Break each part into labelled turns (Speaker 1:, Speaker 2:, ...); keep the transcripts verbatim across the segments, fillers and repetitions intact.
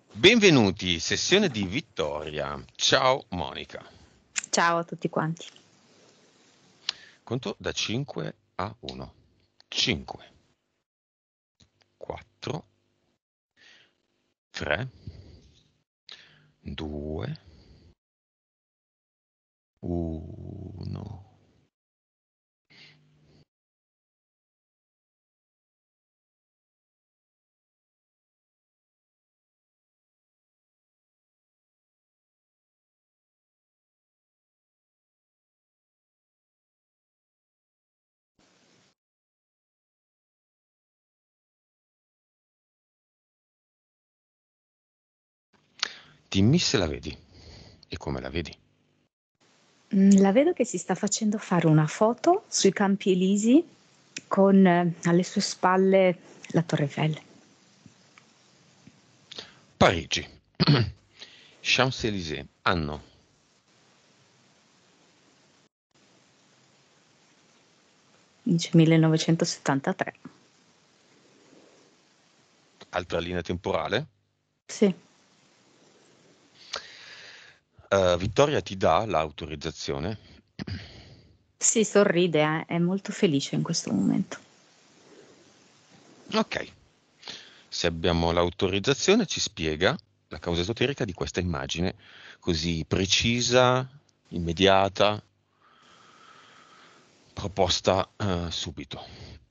Speaker 1: Benvenuti, sessione di Vittoria. Ciao Monica.
Speaker 2: Ciao a tutti quanti.
Speaker 1: Conto da cinque a uno. cinque, quattro, tre, due, uno. Dimmi se la vedi e come la vedi.
Speaker 2: Mm, La vedo che si sta facendo fare una foto sui Campi Elisi con eh, alle sue spalle la Torre Eiffel.
Speaker 1: Parigi. Champs-Élysées. Anno.
Speaker 2: Dice millenovecentosettantatré.
Speaker 1: Altra linea temporale.
Speaker 2: Sì,
Speaker 1: Uh, Vittoria ti dà l'autorizzazione.
Speaker 2: sì, sorride, eh, è molto felice in questo momento.
Speaker 1: Ok. Se abbiamo l'autorizzazione ci spiega la causa esoterica di questa immagine così precisa, immediata, proposta uh, subito.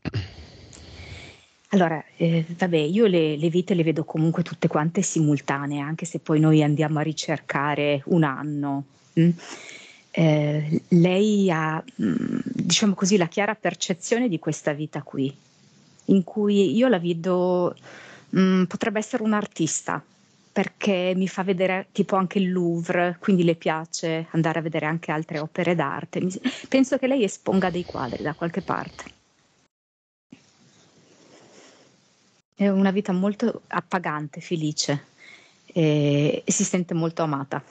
Speaker 2: Allora, eh, vabbè, io le, le vite le vedo comunque tutte quante simultanee, anche se poi noi andiamo a ricercare un anno. mm. Eh, lei ha, mm, diciamo così, la chiara percezione di questa vita qui, in cui io la vedo, mm, potrebbe essere un artista, perché mi fa vedere tipo anche il Louvre, quindi le piace andare a vedere anche altre opere d'arte. Mi- penso che lei esponga dei quadri da qualche parte. È una vita molto appagante, felice e, e si sente molto amata.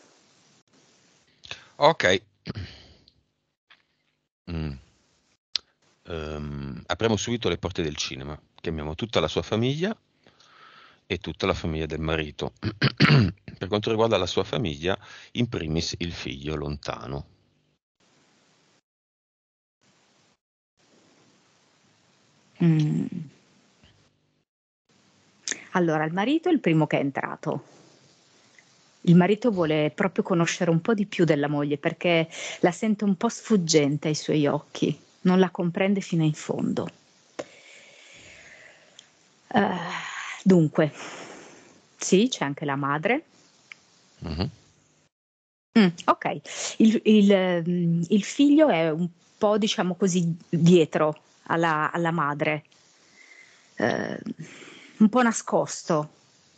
Speaker 1: Ok. Mm. Ehm, apriamo subito le porte del cinema. Chiamiamo tutta la sua famiglia e tutta la famiglia del marito. Per quanto riguarda la sua famiglia, in primis il figlio lontano.
Speaker 2: Mm. Allora, il marito è il primo che è entrato. Il marito vuole proprio conoscere un po' di più della moglie perché la sente un po' sfuggente ai suoi occhi, non la comprende fino in fondo. Eh, dunque, sì, c'è anche la madre.
Speaker 1: Mhm.
Speaker 2: Mm, ok, il, il, ehm, il figlio è un po', diciamo così, dietro alla, alla madre, eh, un po' nascosto.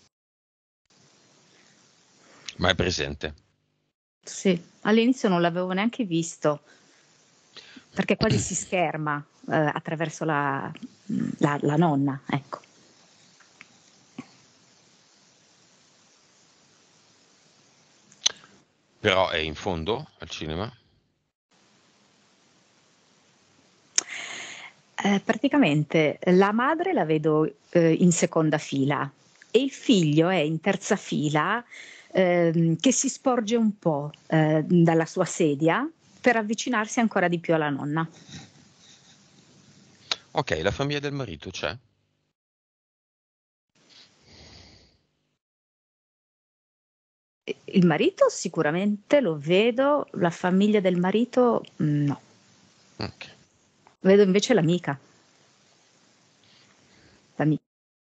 Speaker 1: Ma è presente.
Speaker 2: Sì, all'inizio non l'avevo neanche visto, perché quasi si scherma, eh, attraverso la, la- la nonna, ecco.
Speaker 1: Però è in fondo al cinema.
Speaker 2: Eh, praticamente la madre la vedo, eh, in seconda fila e il figlio è in terza fila, ehm, che si sporge un po', eh, dalla sua sedia per avvicinarsi ancora di più alla nonna.
Speaker 1: Ok, la famiglia del marito c'è.
Speaker 2: E- Il marito sicuramente lo vedo, la famiglia del marito mm, no.
Speaker 1: Ok.
Speaker 2: Vedo invece l'amica, l'amica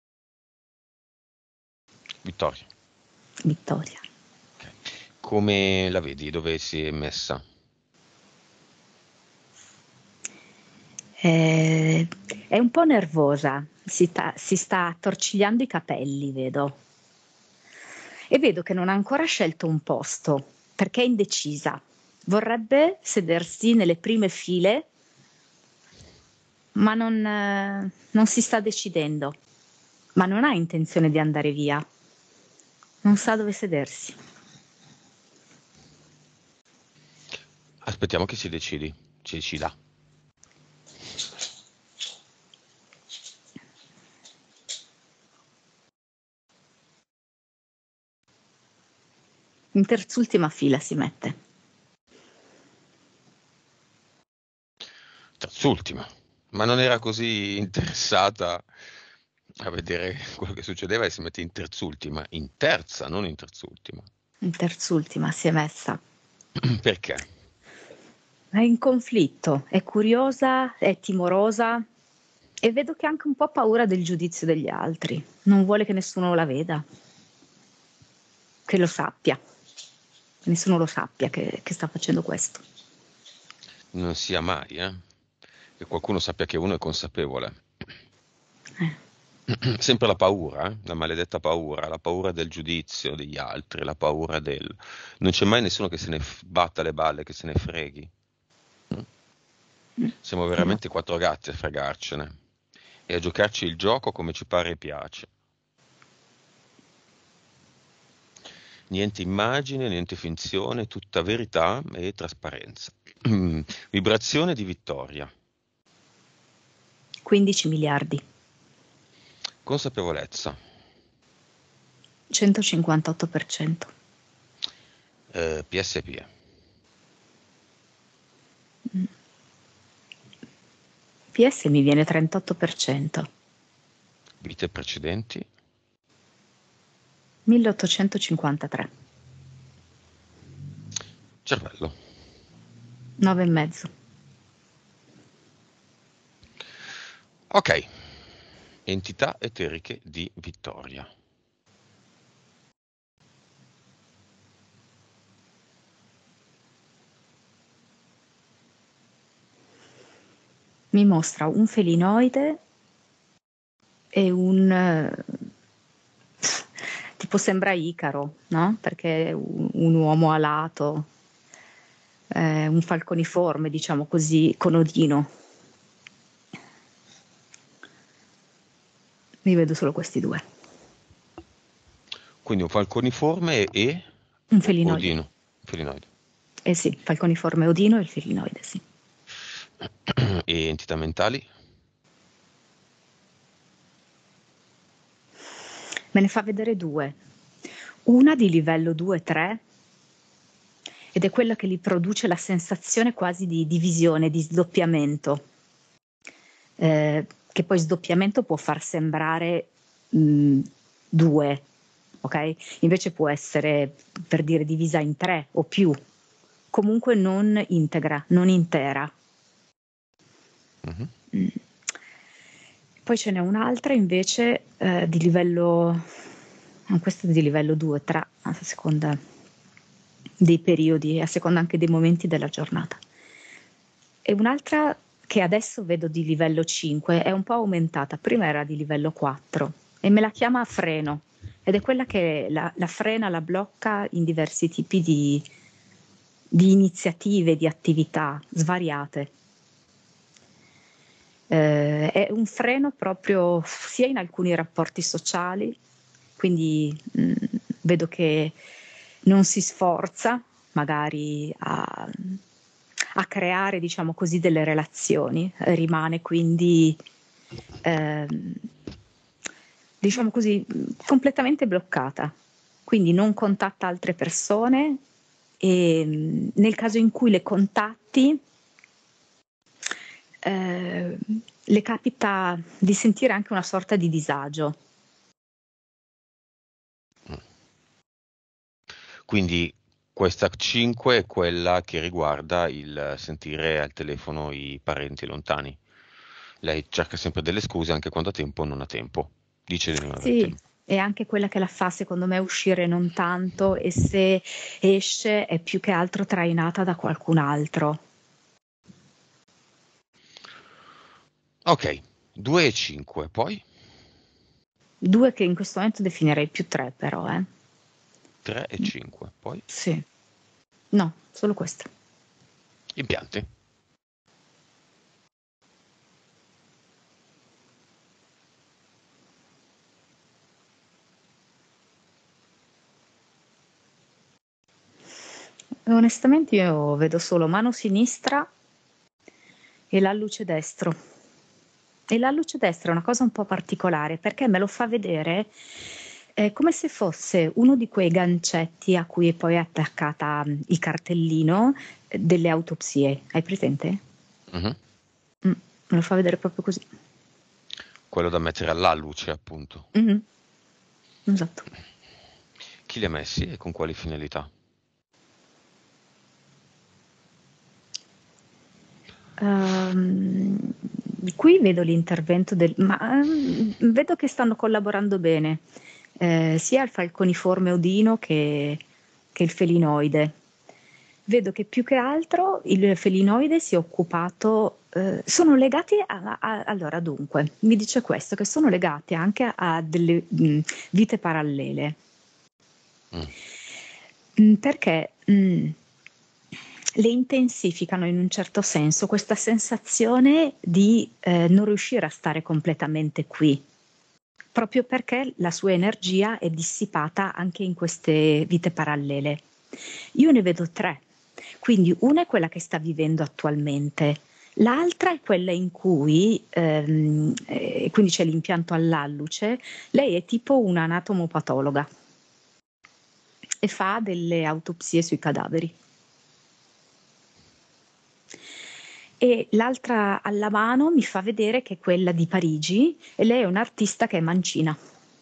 Speaker 1: Vittoria.
Speaker 2: Vittoria.
Speaker 1: Ok. Come la vedi? Dove si è messa?
Speaker 2: Eh, è un po' nervosa, si, ta- si sta attorcigliando i capelli, vedo. E vedo che non ha ancora scelto un posto, perché è indecisa. Vorrebbe sedersi nelle prime file, ma non, eh, non si sta decidendo. Ma non ha intenzione di andare via. Non sa dove sedersi.
Speaker 1: Aspettiamo che si decidi. Ci decida.
Speaker 2: In terz'ultima fila si mette.
Speaker 1: Terz'ultima. Ma non era così interessata a vedere quello che succedeva e si mette in terz'ultima, in terza, non in terz'ultima.
Speaker 2: In terz'ultima si è messa.
Speaker 1: Perché?
Speaker 2: È in conflitto, è curiosa, è timorosa e vedo che ha anche un po' paura del giudizio degli altri. Non vuole che nessuno la veda, che lo sappia, che nessuno lo sappia che, che sta facendo questo.
Speaker 1: Non sia mai, eh? Che qualcuno sappia che uno è consapevole.
Speaker 2: Eh.
Speaker 1: Sempre la paura, eh? La maledetta paura, la paura del giudizio degli altri, la paura del... Non c'è mai nessuno che se ne f- batta le balle, che se ne freghi. Siamo veramente quattro gatti a fregarcene e a giocarci il gioco come ci pare e piace. Niente immagine, niente finzione, tutta verità e trasparenza. Vibrazione di vittoria.
Speaker 2: quindici miliardi.
Speaker 1: Consapevolezza.
Speaker 2: centocinquantotto per cento.
Speaker 1: Eh, P S P.
Speaker 2: P S mi viene trentotto per cento.
Speaker 1: Vite precedenti.
Speaker 2: milleottocentocinquantatré.
Speaker 1: Cervello.
Speaker 2: nove e mezzo.
Speaker 1: Ok. Entità eteriche di vittoria.
Speaker 2: Mi mostra un felinoide e un eh, tipo sembra Icaro, no? Perché è un, un uomo alato, eh, un falconiforme, diciamo così, con Odino. Mi vedo solo questi due.
Speaker 1: Quindi un falconiforme e
Speaker 2: Un felinoide.
Speaker 1: Odino. Felinoide.
Speaker 2: Eh sì, falconiforme Odino e il felinoide, sì.
Speaker 1: E entità mentali?
Speaker 2: Me ne fa vedere due. Una di livello due tre ed è quella che gli produce la sensazione quasi di divisione, di sdoppiamento, eh, che poi sdoppiamento può far sembrare mh, due, ok? Invece può essere, per dire, divisa in tre o più, comunque non integra, non intera.
Speaker 1: Mm-hmm.
Speaker 2: Mm. Poi ce n'è un'altra invece eh, di livello, questa è di livello due tre, a seconda dei periodi, a seconda anche dei momenti della giornata. E un'altra che adesso vedo di livello cinque, è un po' aumentata, prima era di livello quattro e me la chiama a freno ed è quella che la, la frena, la blocca in diversi tipi di, di iniziative, di attività svariate. Eh, è un freno proprio sia in alcuni rapporti sociali, quindi mh, vedo che non si sforza magari a, a creare, diciamo così, delle relazioni, rimane quindi, ehm, diciamo così, completamente bloccata, quindi non contatta altre persone e mh, nel caso in cui le contatti, eh, le capita di sentire anche una sorta di disagio.
Speaker 1: Quindi questa cinque è quella che riguarda il sentire al telefono i parenti lontani. Lei cerca sempre delle scuse anche quando ha tempo o non ha tempo. Dice di non avere
Speaker 2: Sì,
Speaker 1: tempo.
Speaker 2: è anche quella che la fa, secondo me, uscire non tanto e se esce è più che altro trainata da qualcun altro.
Speaker 1: Ok, due e cinque, poi
Speaker 2: Due che in questo momento definirei più tre, però, eh.
Speaker 1: tre e cinque, poi
Speaker 2: Sì. No, solo questo.
Speaker 1: impianti.
Speaker 2: Onestamente io vedo solo mano sinistra e l'alluce destro. E l'alluce destro è una cosa un po' particolare perché me lo fa vedere È come se fosse uno di quei gancetti a cui è poi attaccata mm, il cartellino eh, delle autopsie. Hai presente?
Speaker 1: Mhm.
Speaker 2: Mm, me lo fa vedere proprio così.
Speaker 1: Quello da mettere all'alluce, appunto.
Speaker 2: Mhm, esatto.
Speaker 1: Chi li ha messi e con quali finalità?
Speaker 2: Ehm, qui vedo l'intervento del, ma ehm, vedo che stanno collaborando bene, eh, sia il falconiforme Odino che, che il felinoide. Vedo che più che altro il felinoide si è occupato, eh, sono legati a, a- allora dunque, mi dice questo, che sono legati anche a, a delle mh, vite parallele.
Speaker 1: Mm.
Speaker 2: Mm, perché mm, le intensificano in un certo senso questa sensazione di eh, non riuscire a stare completamente qui, proprio perché la sua energia è dissipata anche in queste vite parallele. Io ne vedo tre, quindi una è quella che sta vivendo attualmente, l'altra è quella in cui, ehm, eh, quindi c'è l'impianto all'alluce, lei è tipo un'anatomopatologa e fa delle autopsie sui cadaveri. E l'altra alla mano mi fa vedere che è quella di Parigi e lei è un'artista che è mancina.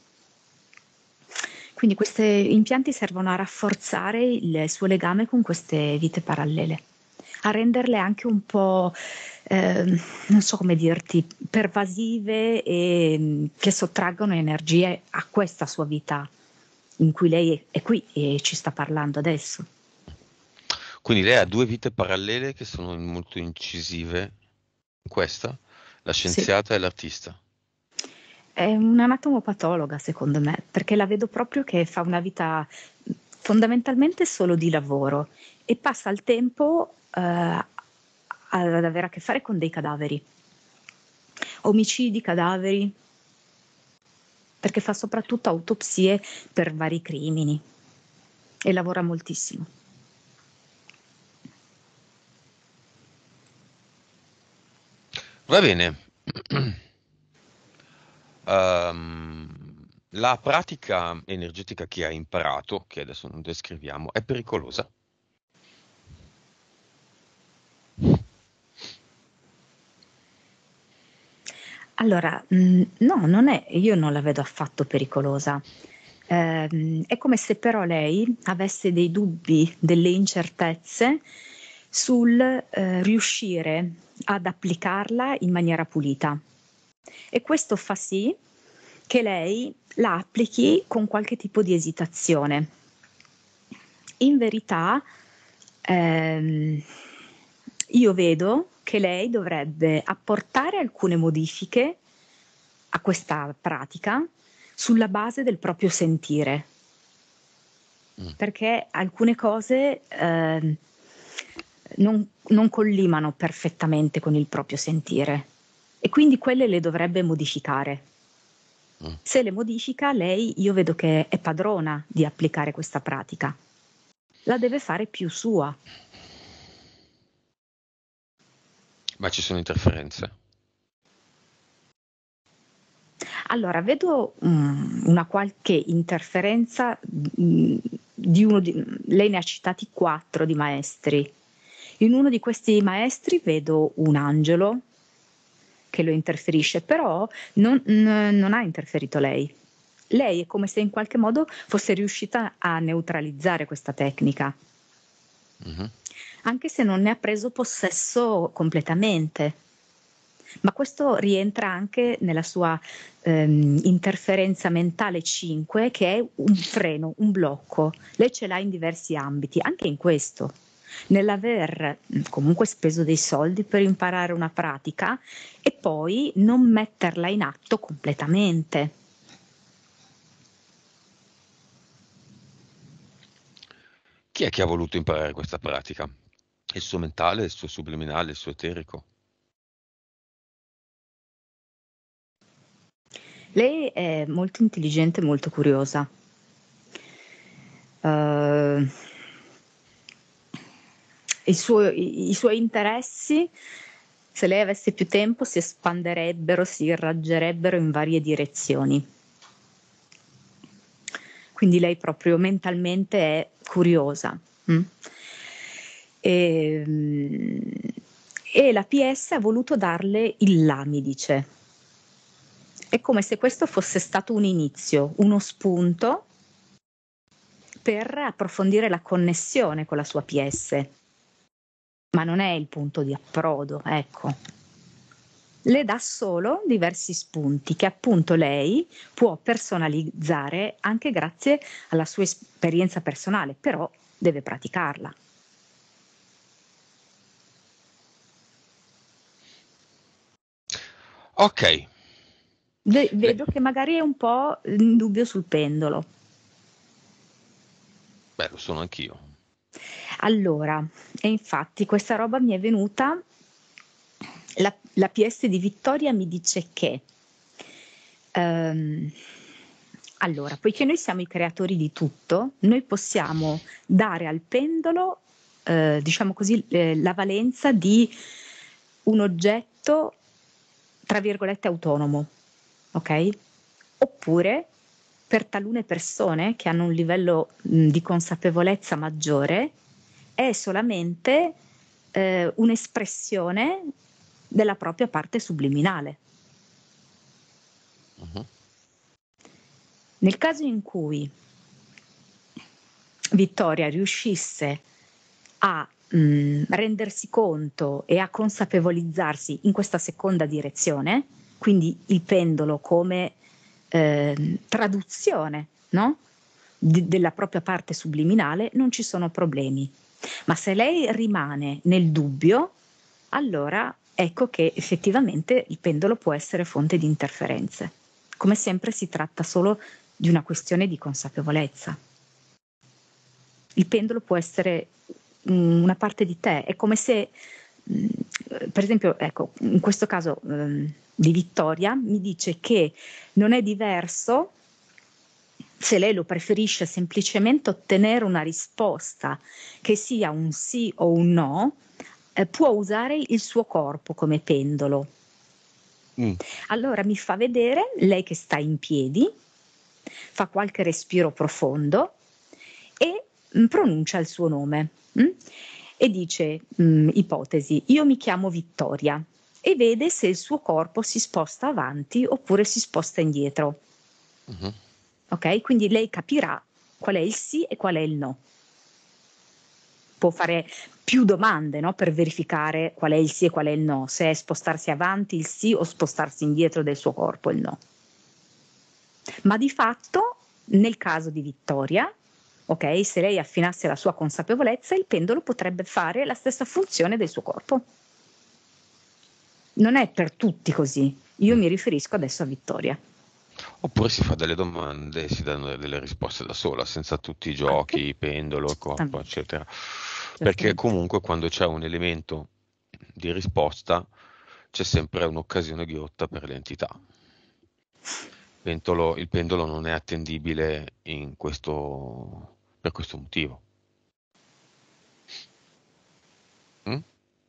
Speaker 2: Quindi questi impianti servono a rafforzare il suo legame con queste vite parallele, a renderle anche un po', eh, non so come dirti, pervasive e mm, che sottraggono energie a questa sua vita in cui lei è, è qui e ci sta parlando adesso.
Speaker 1: Quindi lei ha due vite parallele che sono molto incisive in questa, la
Speaker 2: Sì.
Speaker 1: scienziata e l'artista.
Speaker 2: È un'anatomopatologa secondo me, perché la vedo proprio che fa una vita fondamentalmente solo di lavoro e passa il tempo eh, ad avere a che fare con dei cadaveri, omicidi, cadaveri, perché fa soprattutto autopsie per vari crimini e lavora moltissimo.
Speaker 1: Va bene. Ehm, la pratica energetica che hai imparato, che adesso non descriviamo, è pericolosa?
Speaker 2: Allora, mh, no, non è, io non la vedo affatto pericolosa. Ehm, è come se però lei avesse dei dubbi, delle incertezze sul eh, riuscire ad applicarla in maniera pulita. E questo fa sì che lei la applichi con qualche tipo di esitazione. In verità, ehm, io vedo che lei dovrebbe apportare alcune modifiche a questa pratica sulla base del proprio sentire,
Speaker 1: Mm.
Speaker 2: perché alcune cose ehm, non, non collimano perfettamente con il proprio sentire e quindi quelle le dovrebbe modificare.
Speaker 1: Mm.
Speaker 2: Se le modifica, lei io vedo che è padrona di applicare questa pratica. La deve fare più sua.
Speaker 1: Ma ci sono interferenze?
Speaker 2: Allora, vedo mm, una qualche interferenza mm, di uno di, lei ne ha citati quattro di maestri. In uno di questi maestri vedo un angelo che lo interferisce, però non, n- non ha interferito lei. Lei è come se in qualche modo fosse riuscita a neutralizzare questa tecnica,
Speaker 1: Mhm.
Speaker 2: anche se non ne ha preso possesso completamente. Ma questo rientra anche nella sua ehm, interferenza mentale cinque, che è un freno, un blocco. Lei ce l'ha in diversi ambiti, anche in questo. Nell'aver mh, comunque speso dei soldi per imparare una pratica e poi non metterla in atto completamente.
Speaker 1: Chi è che ha voluto imparare questa pratica? Il suo mentale, il suo subliminale, il suo eterico?
Speaker 2: Lei è molto intelligente e molto curiosa. Uh, i, suoi, I suoi interessi, se lei avesse più tempo, si espanderebbero, si irraggerebbero in varie direzioni. quindi lei proprio mentalmente è curiosa. Mm? E, e la P S ha voluto darle il là, mi dice. È come se questo fosse stato un inizio, uno spunto per approfondire la connessione con la sua P S, ma non è il punto di approdo, ecco. Le dà solo diversi spunti che appunto lei può personalizzare anche grazie alla sua esperienza personale, però deve praticarla.
Speaker 1: Ok.
Speaker 2: De-
Speaker 1: Le-
Speaker 2: vedo che magari è un po' in dubbio sul pendolo.
Speaker 1: Beh, lo sono anch'io.
Speaker 2: Allora, e infatti questa roba mi è venuta, la, la P S di Vittoria mi dice che, ehm, allora, poiché noi siamo i creatori di tutto, noi possiamo dare al pendolo, eh, diciamo così, eh, la valenza di un oggetto, tra virgolette, autonomo, ok? Oppure per talune persone che hanno un livello mh, di consapevolezza maggiore, è solamente eh, un'espressione della propria parte subliminale.
Speaker 1: Mhm.
Speaker 2: Nel caso in cui Vittoria riuscisse a mh, rendersi conto e a consapevolizzarsi in questa seconda direzione, quindi il pendolo come eh, traduzione, no? Di, della propria parte subliminale, non ci sono problemi. Ma se lei rimane nel dubbio, allora ecco che effettivamente il pendolo può essere fonte di interferenze. Come sempre si tratta solo di una questione di consapevolezza. Il pendolo può essere mh, una parte di te, è come se, mh, per esempio, ecco, in questo caso mh, di Vittoria mi dice che non è diverso se lei lo preferisce semplicemente ottenere una risposta che sia un sì o un no, eh, può usare il suo corpo come pendolo.
Speaker 1: Mm.
Speaker 2: Allora mi fa vedere lei che sta in piedi, fa qualche respiro profondo e mh, pronuncia il suo nome mh? E dice, mh, ipotesi, io mi chiamo Vittoria, e vede se il suo corpo si sposta avanti oppure si sposta indietro.
Speaker 1: Mhm.
Speaker 2: Ok? Quindi lei capirà qual è il sì e qual è il no. Può fare più domande, no? Per verificare qual è il sì e qual è il no, se è spostarsi avanti il sì o spostarsi indietro del suo corpo il no. Ma di fatto, nel caso di Vittoria, ok, se lei affinasse la sua consapevolezza, il pendolo potrebbe fare la stessa funzione del suo corpo. Non è per tutti così. Io
Speaker 1: Mm.
Speaker 2: mi riferisco adesso a Vittoria.
Speaker 1: Oppure si fa delle domande e si danno delle risposte da sola, senza tutti i
Speaker 2: Anche?
Speaker 1: giochi, pendolo, corpo,
Speaker 2: Certamente.
Speaker 1: eccetera. Perché
Speaker 2: Certamente.
Speaker 1: comunque quando c'è un elemento di risposta c'è sempre un'occasione ghiotta per l'entità. Pentolo- il pendolo non è attendibile in questo, per questo motivo. Mm?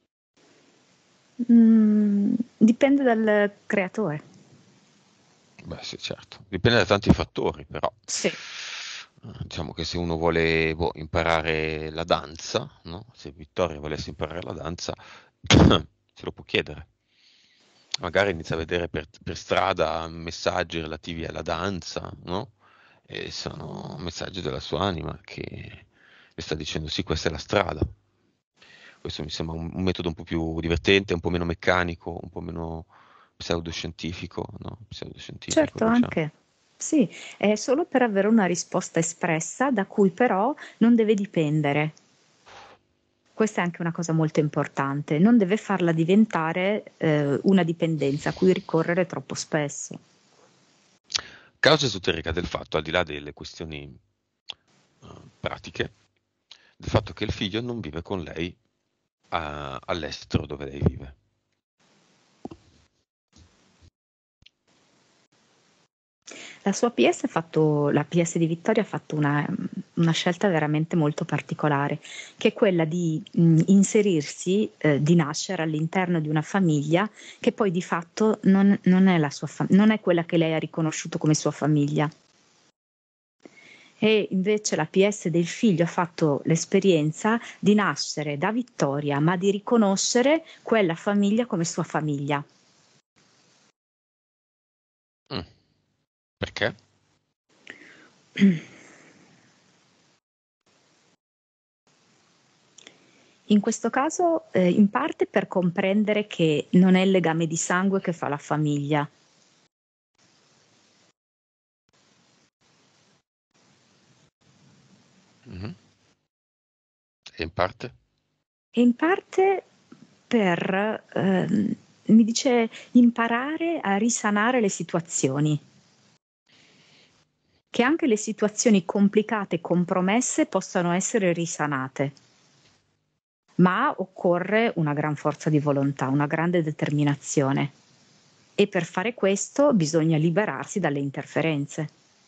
Speaker 2: Mm, dipende dal creatore.
Speaker 1: Beh, sì, certo. Dipende da tanti fattori, però.
Speaker 2: Sì.
Speaker 1: Eh, Diciamo che se uno vuole boh, imparare la danza, no? Se Vittoria volesse imparare la danza, se lo può chiedere. Magari inizia a vedere per, per strada messaggi relativi alla danza, no? E sono messaggi della sua anima che le sta dicendo sì, questa è la strada. Questo mi sembra un, un metodo un po' più divertente, un po' meno meccanico, un po' meno pseudoscientifico, no? Pseudoscientifico,
Speaker 2: Certo,
Speaker 1: diciamo.
Speaker 2: anche. Sì, è solo per avere una risposta espressa da cui però non deve dipendere. Questa è anche una cosa molto importante, non deve farla diventare eh, una dipendenza a cui ricorrere troppo spesso.
Speaker 1: Causa esoterica del fatto, al di là delle questioni eh, pratiche, del fatto che il figlio non vive con lei a- all'estero dove lei vive.
Speaker 2: La sua P S ha fatto, la P S di Vittoria ha fatto una, una scelta veramente molto particolare, che è quella di mh, inserirsi, eh, di nascere all'interno di una famiglia che poi di fatto non, non è la sua fa- non è quella che lei ha riconosciuto come sua famiglia. E invece la P S del figlio ha fatto l'esperienza di nascere da Vittoria, ma di riconoscere quella famiglia come sua famiglia.
Speaker 1: Mm. Perché?
Speaker 2: In questo caso, eh, in parte per comprendere che non è il legame di sangue che fa la famiglia.
Speaker 1: Mhm. E in parte?
Speaker 2: E in parte per, ehm, mi dice, imparare a risanare le situazioni. Che anche le situazioni complicate e compromesse possano essere risanate. Ma occorre una gran forza di volontà, una grande determinazione. E per fare questo bisogna liberarsi dalle interferenze.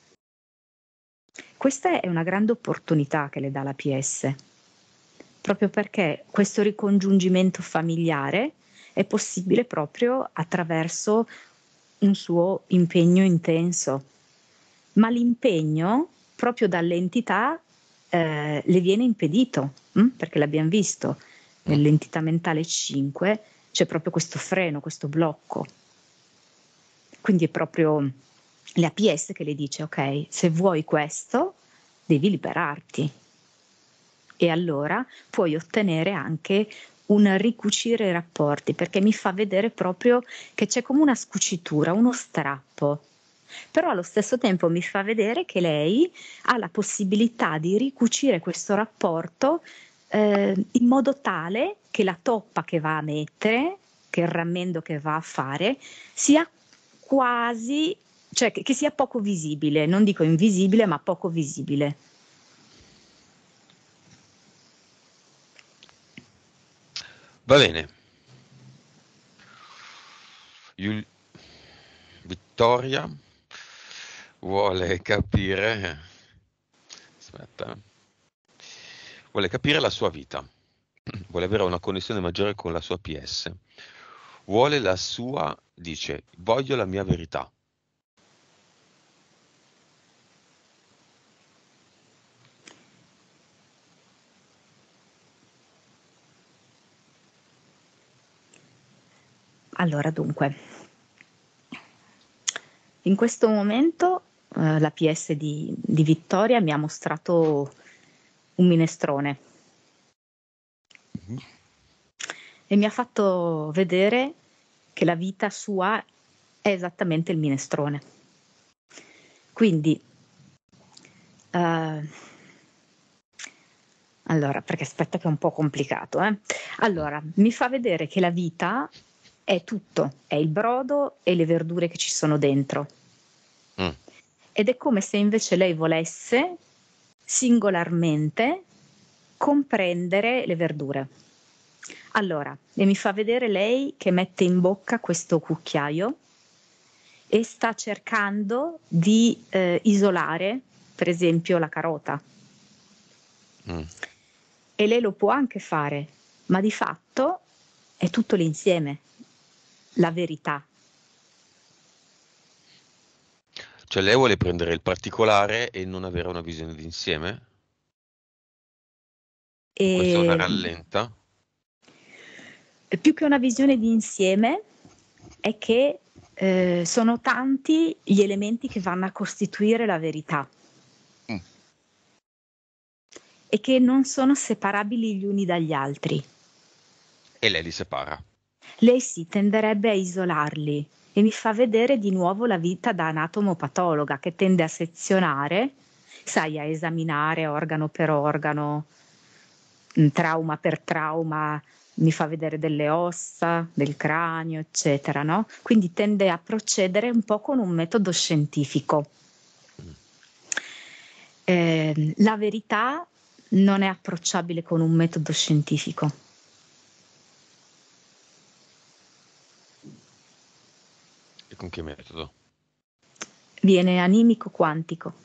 Speaker 2: Questa è una grande opportunità che le dà la P S, proprio perché questo ricongiungimento familiare è possibile proprio attraverso un suo impegno intenso. Ma l'impegno, proprio dall'entità, eh, le viene impedito, hm? Perché l'abbiamo visto,
Speaker 1: Mm.
Speaker 2: nell'entità mentale cinque c'è proprio questo freno, questo blocco. Quindi è proprio la P S che le dice: ok, se vuoi questo, devi liberarti. E allora puoi ottenere anche un ricucire i rapporti, perché mi fa vedere proprio che c'è come una scucitura, uno strappo. Però allo stesso tempo mi fa vedere che lei ha la possibilità di ricucire questo rapporto eh, in modo tale che la toppa che va a mettere, che il rammendo che va a fare, sia quasi, cioè che, che sia poco visibile, non dico invisibile, ma poco visibile.
Speaker 1: Va bene. Giul- Vittoria vuole capire, aspetta, vuole capire la sua vita, vuole avere una connessione maggiore con la sua P S, vuole la sua, dice, voglio la mia verità.
Speaker 2: Allora, dunque, in questo momento eh, la P S di, di Vittoria mi ha mostrato un minestrone
Speaker 1: Mhm.
Speaker 2: e mi ha fatto vedere che la vita sua è esattamente il minestrone. Quindi, eh, allora, perché aspetta che è un po' complicato, eh? Allora, mi fa vedere che la vita è tutto, è il brodo e le verdure che ci sono dentro.
Speaker 1: Mm.
Speaker 2: Ed è come se invece lei volesse singolarmente comprendere le verdure. Allora, e mi fa vedere lei che mette in bocca questo cucchiaio e sta cercando di eh, isolare, per esempio, la carota.
Speaker 1: Mm.
Speaker 2: E lei lo può anche fare, ma di fatto è tutto l'insieme, la verità.
Speaker 1: Cioè lei vuole prendere il particolare e non avere una visione d'insieme? Questo la
Speaker 2: E
Speaker 1: rallenta?
Speaker 2: più che una visione di insieme è che eh, sono tanti gli elementi che vanno a costituire la verità
Speaker 1: Mm.
Speaker 2: e che non sono separabili gli uni dagli altri.
Speaker 1: E lei li separa.
Speaker 2: Lei si tenderebbe a isolarli e mi fa vedere di nuovo la vita da anatomopatologa che tende a sezionare, sai, a esaminare organo per organo, trauma per trauma, mi fa vedere delle ossa, del cranio, eccetera, no? Quindi tende a procedere un po' con un metodo scientifico.
Speaker 1: Mm.
Speaker 2: Eh, la verità non è approcciabile con un metodo scientifico.
Speaker 1: E con che metodo?
Speaker 2: Viene animico-quantico.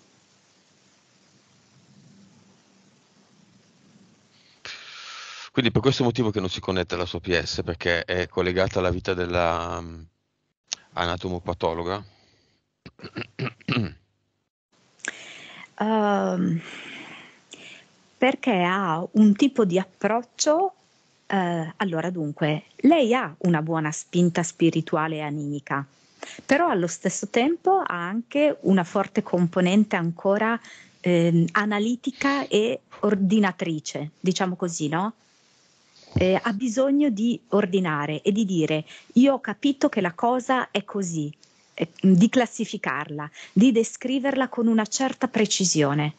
Speaker 1: Quindi per questo motivo che non si connette alla sua P S, perché è collegata alla vita della um, anatomopatologa?
Speaker 2: Uhm, perché ha un tipo di approccio ehm, allora dunque, lei ha una buona spinta spirituale e animica, però allo stesso tempo ha anche una forte componente ancora, ehm, analitica e ordinatrice, diciamo così, no, ehm, ha bisogno di ordinare e di dire: "Io ho capito che la cosa è così", e di classificarla, di descriverla con una certa precisione.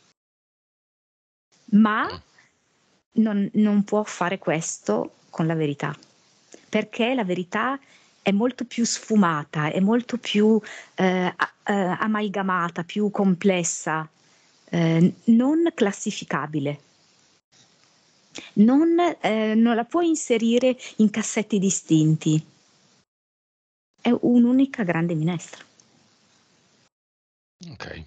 Speaker 2: Ma
Speaker 1: Mm.
Speaker 2: non non può fare questo con la verità, perché la verità è molto più sfumata, è molto più, ehm, a ehm, amalgamata, più complessa, ehm, non classificabile. Non ehm, non la puoi inserire in cassetti distinti. È un'unica grande minestra.
Speaker 1: Ok.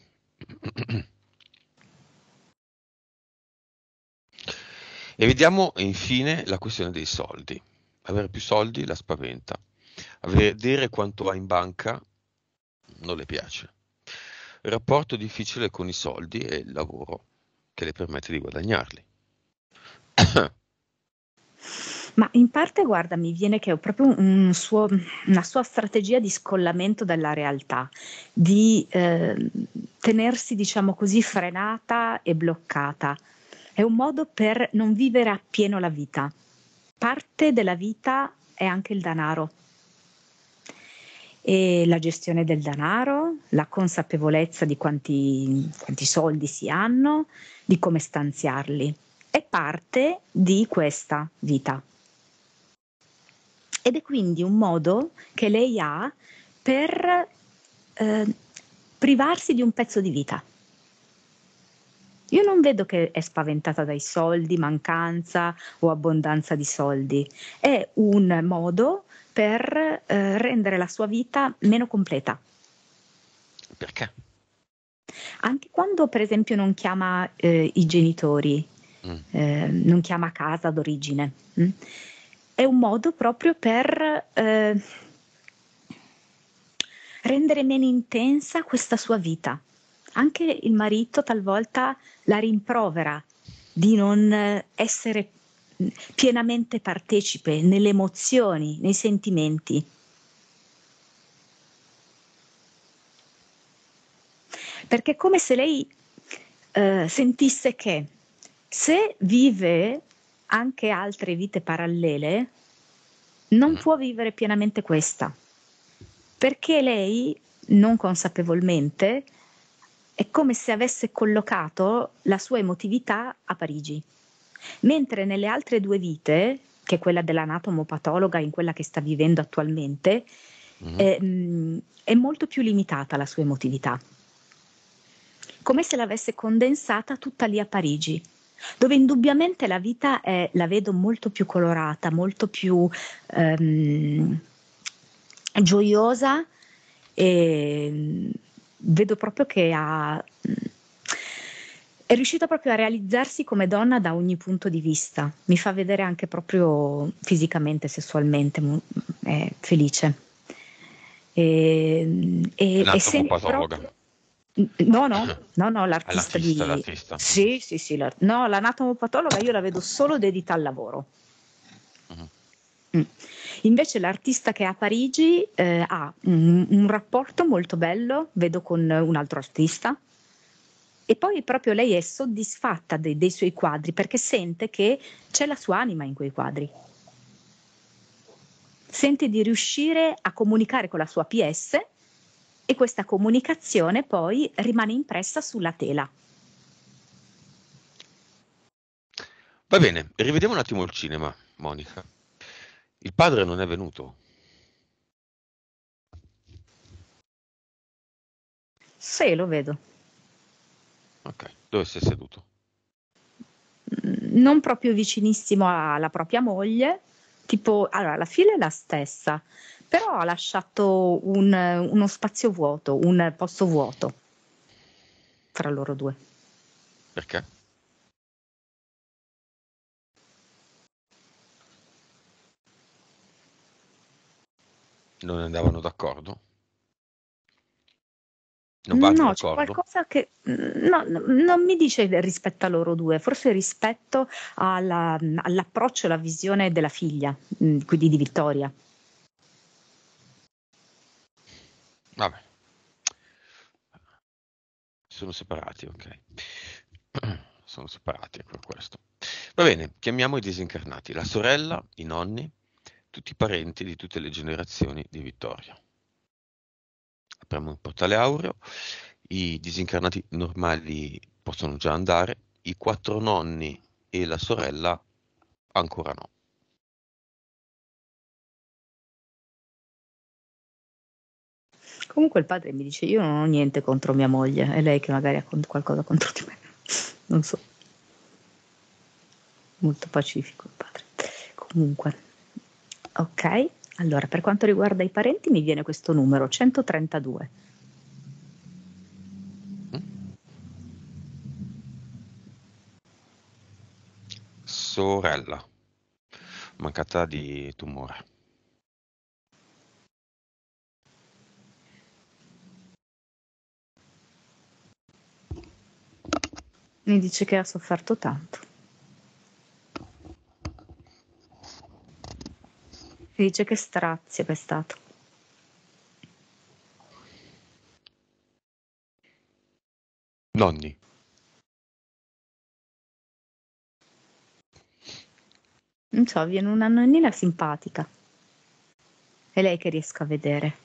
Speaker 1: E vediamo infine la questione dei soldi. Avere più soldi la spaventa. Vedere quanto ha in banca non le piace. Il rapporto difficile con i soldi e il lavoro che le permette di guadagnarli.
Speaker 2: Ma in parte guarda, mi viene che è proprio un suo una sua strategia di scollamento dalla realtà, di, ehm, tenersi, diciamo così, frenata e bloccata. È un modo per non vivere appieno la vita. Parte della vita è anche il danaro. E la gestione del danaro, la consapevolezza di quanti quanti soldi si hanno, di come stanziarli. È parte di questa vita. Ed è quindi un modo che lei ha per, ehm, privarsi di un pezzo di vita. Io non vedo che è spaventata dai soldi, mancanza o abbondanza di soldi. È un modo per, ehm, rendere la sua vita meno completa.
Speaker 1: Perché?
Speaker 2: Anche quando per esempio non chiama, ehm, i genitori,
Speaker 1: Mm.
Speaker 2: ehm, non chiama casa d'origine, mh, è un modo proprio per, ehm rendere meno intensa questa sua vita. Anche il marito talvolta la rimprovera di non essere, mhmm, pienamente partecipe nelle emozioni, nei sentimenti. Perché è come se lei, ehm, sentisse che se vive anche altre vite parallele, non
Speaker 1: Mm.
Speaker 2: può vivere pienamente questa. Perché lei, non consapevolmente, è come se avesse collocato la sua emotività a Parigi. Mentre nelle altre due vite, che è quella dell'anatomopatologa in quella che sta vivendo attualmente,
Speaker 1: Mm.
Speaker 2: ehm, è molto più limitata la sua emotività. Come se l'avesse condensata tutta lì a Parigi, dove indubbiamente la vita è la vedo molto più colorata, molto più, ehm, gioiosa, ehm, vedo proprio che ha mhmm, è riuscita proprio a realizzarsi come donna da ogni punto di vista. Mi fa vedere anche proprio fisicamente, sessualmente, mu è felice. Ehm, e e sente
Speaker 1: Anatomopatologa.
Speaker 2: proprio n no, no, no, no, l'artista
Speaker 1: All'artista,
Speaker 2: di
Speaker 1: l'artista. Mhm.
Speaker 2: sì, sì, sì, l'ar no, l'anatomopatologa io la vedo solo dedita al lavoro.
Speaker 1: Mhm.
Speaker 2: Mh. Invece l'artista che è a Parigi, ehm, ha un un rapporto molto bello, vedo con un altro artista, e poi proprio lei è soddisfatta de dei suoi quadri, perché sente che c'è la sua anima in quei quadri. Sente di riuscire a comunicare con la sua P S e questa comunicazione poi rimane impressa sulla tela.
Speaker 1: Va bene, rivediamo un attimo il cinema, Monica. Il padre non è venuto.
Speaker 2: Sì, lo vedo.
Speaker 1: Ok, dove sei seduto?
Speaker 2: Mhmm, non proprio vicinissimo alla propria moglie, tipo allora la fila è la stessa, però ha lasciato un uno spazio vuoto, un posto vuoto fra loro due.
Speaker 1: Perché? Non andavano d'accordo? Non vanno
Speaker 2: No, c'è
Speaker 1: d'accordo?
Speaker 2: qualcosa che mm, no, no, non mi dice rispetto a loro due, forse rispetto alla- all'approccio e alla visione della figlia, mm, quindi di Vittoria.
Speaker 1: Vabbè, sono separati, ok. Sono separati, è per questo. Va bene, chiamiamo i disincarnati, la sorella, i nonni, tutti i parenti di tutte le generazioni di Vittoria. Apriamo un portale aureo, i disincarnati normali possono già andare, i quattro nonni e la sorella ancora no.
Speaker 2: Comunque il padre mi dice: io non ho niente contro mia moglie, è lei che magari ha con- qualcosa contro di me. Non so, molto pacifico il padre. Comunque, ok. Allora, per quanto riguarda i parenti mi viene questo numero, centotrentadue.
Speaker 1: Mm? Sorella, mancata di tumore.
Speaker 2: Mi dice che ha sofferto tanto. Mi dice che strazio che è stato.
Speaker 1: Nonni,
Speaker 2: Non so, viene una nonnina simpatica. È lei che riesco a vedere.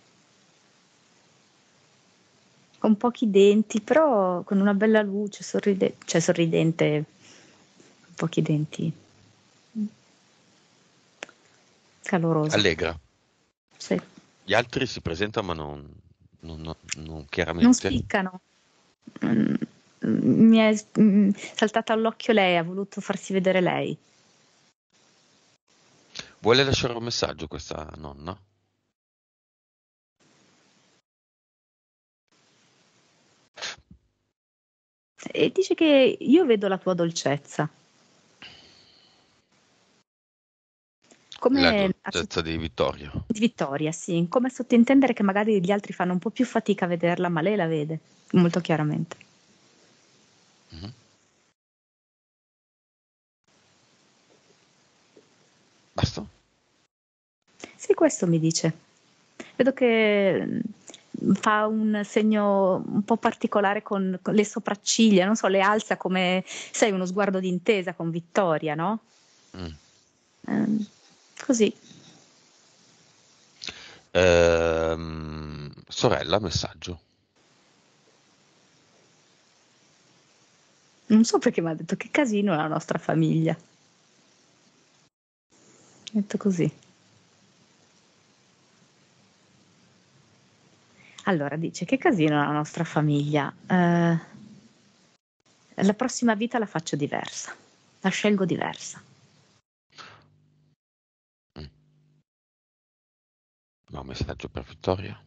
Speaker 2: Con pochi denti, però con una bella luce, sorride- cioè sorridente, pochi denti, calorosa.
Speaker 1: allegra.
Speaker 2: Sì.
Speaker 1: Gli altri si presentano ma non, non- non- non
Speaker 2: Non
Speaker 1: chiaramente.
Speaker 2: spiccano. Mm, mi è mm, saltata all'occhio lei, ha voluto farsi vedere lei.
Speaker 1: Vuole lasciare un messaggio questa nonna?
Speaker 2: E dice che io vedo la tua dolcezza.
Speaker 1: La
Speaker 2: Come a sott-
Speaker 1: dolcezza di Vittoria.
Speaker 2: di Vittoria, sì, come a sottintendere che magari gli altri fanno un po' più fatica a vederla, ma lei la vede molto chiaramente.
Speaker 1: Mhm. Basta?
Speaker 2: Sì, questo mi dice. Vedo che mm, fa un segno un po' particolare con, con le sopracciglia, non so, le alza come, sai, uno sguardo d'intesa con Vittoria, no?
Speaker 1: Mm.
Speaker 2: Ehm, così.
Speaker 1: Ehm, sorella, messaggio.
Speaker 2: Non so perché mi ha detto che casino la nostra famiglia. Ha detto così. Allora, dice che casino la nostra famiglia. Eh, la prossima vita la faccio diversa. La scelgo diversa.
Speaker 1: Mm. No, messaggio per Vittoria.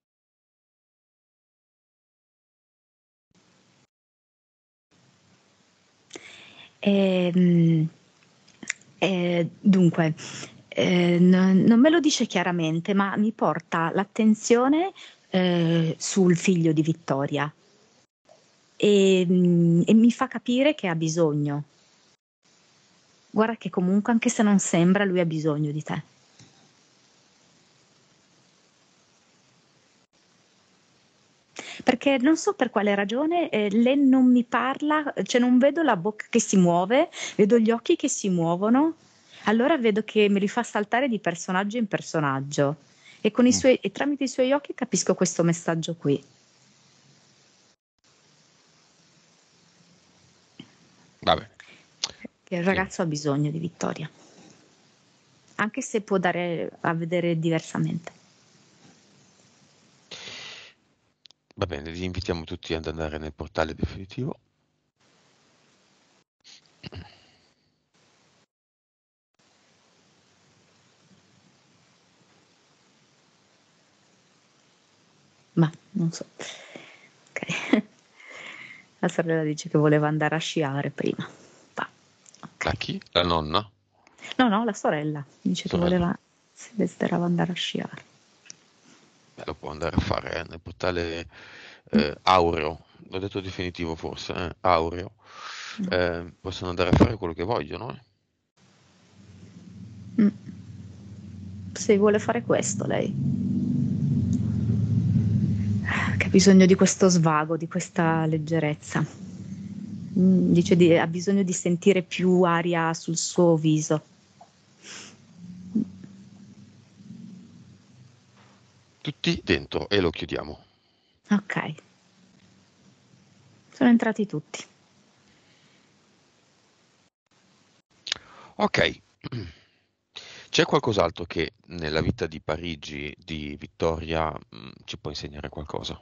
Speaker 2: Ehm, eh, dunque, eh, non, non me lo dice chiaramente, ma mi porta l'attenzione eh, sul figlio di Vittoria e, mm, e mi fa capire che ha bisogno. Guarda che comunque, anche se non sembra, lui ha bisogno di te. Perché non so per quale ragione eh, lei non mi parla, cioè non vedo la bocca che si muove, vedo gli occhi che si muovono, allora vedo che me li fa saltare di personaggio in personaggio e, con i
Speaker 1: Mm.
Speaker 2: suoi, e tramite i suoi occhi capisco questo messaggio qui.
Speaker 1: Va bene.
Speaker 2: Che il
Speaker 1: Sì.
Speaker 2: ragazzo ha bisogno di Vittoria, anche se può dare a vedere diversamente.
Speaker 1: Va bene, li invitiamo tutti ad andare nel portale definitivo.
Speaker 2: Ma non so. Ok. La sorella dice che voleva andare a sciare prima. Va.
Speaker 1: La
Speaker 2: Ok.
Speaker 1: chi? La nonna?
Speaker 2: No, no, la sorella dice che
Speaker 1: Sorella.
Speaker 2: voleva, si desiderava andare a sciare.
Speaker 1: Beh, lo può andare a fare eh, nel portale eh, aureo, l'ho detto definitivo forse, eh, aureo,
Speaker 2: No.
Speaker 1: eh, possono andare a fare quello che vogliono. eh.
Speaker 2: Mm. Se vuole fare questo lei, che ha bisogno di questo svago, di questa leggerezza. Mm, dice di, ha bisogno di sentire più aria sul suo viso.
Speaker 1: Tutti dentro e lo chiudiamo.
Speaker 2: Ok, sono entrati tutti.
Speaker 1: Ok, c'è qualcos'altro che nella vita di Parigi, di Vittoria, mh, ci può insegnare qualcosa?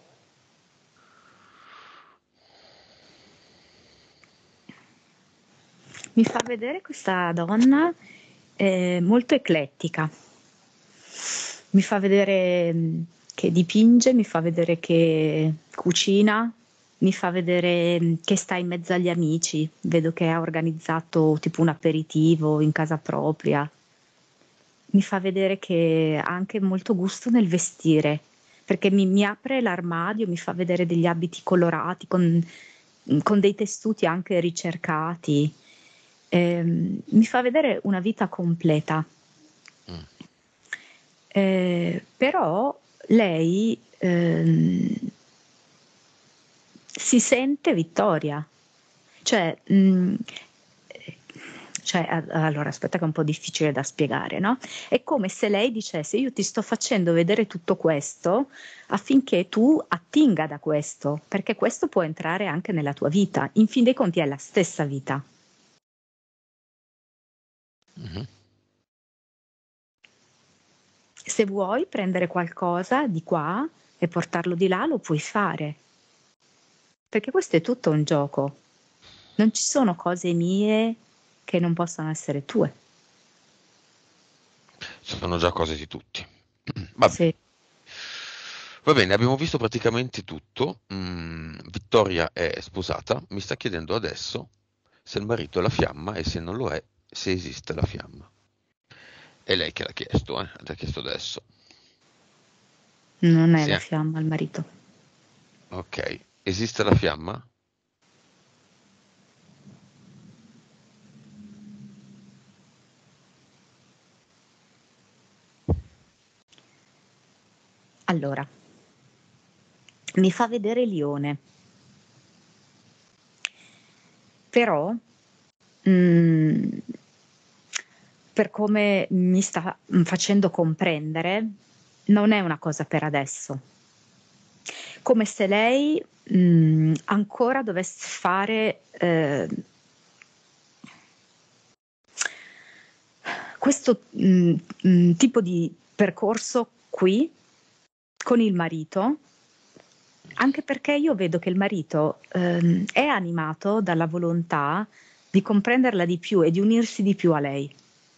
Speaker 2: Mi fa vedere questa donna eh, molto eclettica. Mi fa vedere mh, che dipinge, mi fa vedere che cucina, mi fa vedere mh, che sta in mezzo agli amici. Vedo che ha organizzato tipo un aperitivo in casa propria. Mi fa vedere che ha anche molto gusto nel vestire, perché mi, mi apre l'armadio, mi fa vedere degli abiti colorati con, con dei tessuti anche ricercati. Ehm, mi fa vedere una vita completa.
Speaker 1: Mm.
Speaker 2: Eh, però lei ehm, si sente Vittoria, cioè, mh, cioè, a- allora aspetta che è un po' difficile da spiegare, no? È come se lei dicesse: io ti sto facendo vedere tutto questo affinché tu attinga da questo, perché questo può entrare anche nella tua vita. In fin dei conti è la stessa vita.
Speaker 1: Mhm.
Speaker 2: Se vuoi prendere qualcosa di qua e portarlo di là, lo puoi fare, perché questo è tutto un gioco. Non ci sono cose mie che non possano essere tue.
Speaker 1: Sono già cose di tutti. Va bene.
Speaker 2: Sì.
Speaker 1: Va bene, abbiamo visto praticamente tutto. Mm, Vittoria è sposata, mi sta chiedendo adesso se il marito è la fiamma e se non lo è, se esiste la fiamma. È lei che l'ha chiesto, eh? L'ha chiesto adesso.
Speaker 2: Non è
Speaker 1: Sì,
Speaker 2: la
Speaker 1: eh.
Speaker 2: fiamma il marito.
Speaker 1: Ok, esiste la fiamma?
Speaker 2: Allora, mi fa vedere Lione, però mm, per come mi sta mm, facendo comprendere, non è una cosa per adesso. Come se lei mm, ancora dovesse fare eh, questo mm, mm, tipo di percorso qui con il marito, anche perché io vedo che il marito ehm, è animato dalla volontà di comprenderla di più e di unirsi di più a lei.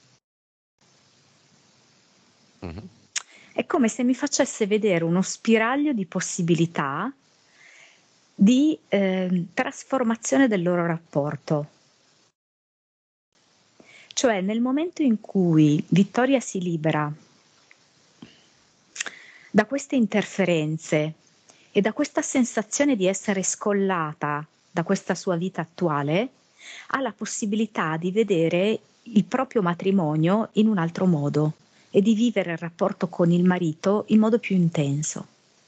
Speaker 1: Mhm.
Speaker 2: È come se mi facesse vedere uno spiraglio di possibilità di ehm, trasformazione del loro rapporto. Cioè, nel momento in cui Vittoria si libera da queste interferenze e da questa sensazione di essere scollata da questa sua vita attuale, ha la possibilità di vedere il proprio matrimonio in un altro modo e di vivere il rapporto con il marito in modo più intenso.